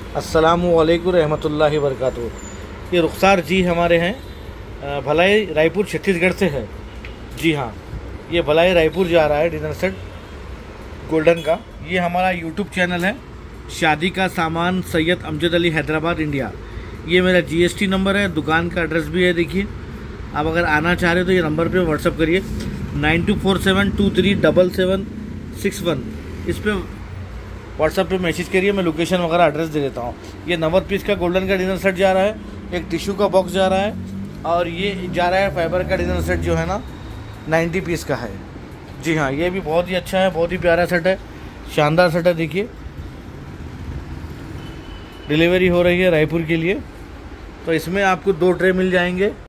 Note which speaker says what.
Speaker 1: अस्सलामु अलैकुम रहमतुल्लाहि व बरकातुहू। ये रुखसार जी हमारे हैं, भलाई रायपुर छत्तीसगढ़ से है। जी हाँ, ये भलाई रायपुर जा रहा है डिनर सेट गोल्डन का। ये हमारा यूट्यूब चैनल है, शादी का सामान सैयद अमजद अली हैदराबाद इंडिया। ये मेरा GST नंबर है, दुकान का एड्रेस भी है। देखिए, आप अगर आना चाह रहे हो तो ये नंबर पे व्हाट्सअप करिए 9247237761। इस पे व्हाट्सअप पे मैसेज करिए, मैं लोकेशन वगैरह एड्रेस दे देता हूँ। ये 90 पीस का गोल्डन का डिनर सेट जा रहा है, एक टिश्यू का बॉक्स जा रहा है, और ये जा रहा है फाइबर का डिनर सेट जो है ना 90 पीस का है। जी हाँ, ये भी बहुत ही अच्छा है, बहुत ही प्यारा सेट है, शानदार सेट है। देखिए, डिलीवरी हो रही है रायपुर के लिए, तो इसमें आपको 2 ट्रे मिल जाएंगे।